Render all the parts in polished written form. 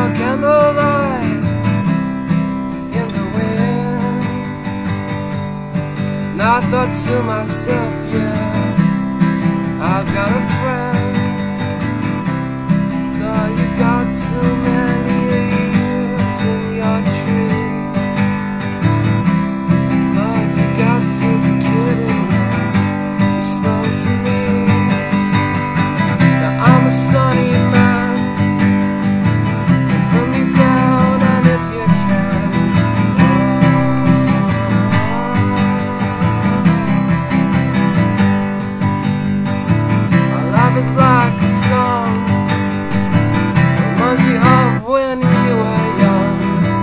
your candlelight in the wind, and I thought to myself, yeah, I've got a friend. So you got too many leaves in your tree. Thought you got to be kidding when you spoke to me. Now I'm a sunny man, put me down, and if you can, our life is like a song, reminds me of when you were young.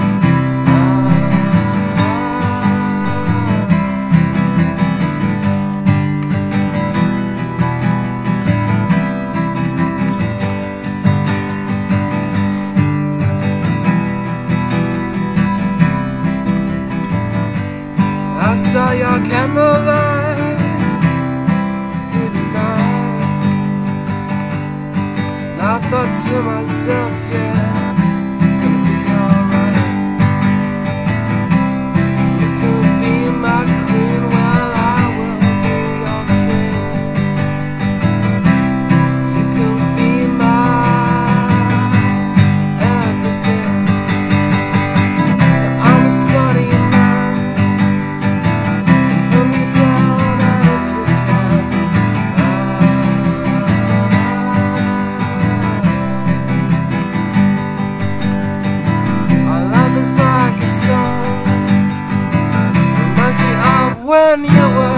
I saw your candlelight through the night, and I thought to myself, yeah, it's gonna be alright. You could be my queen, well I will be your king. You could be my everything. But I'm a sunny man, put me down, and if you can, our love is like a song, reminds me of when you were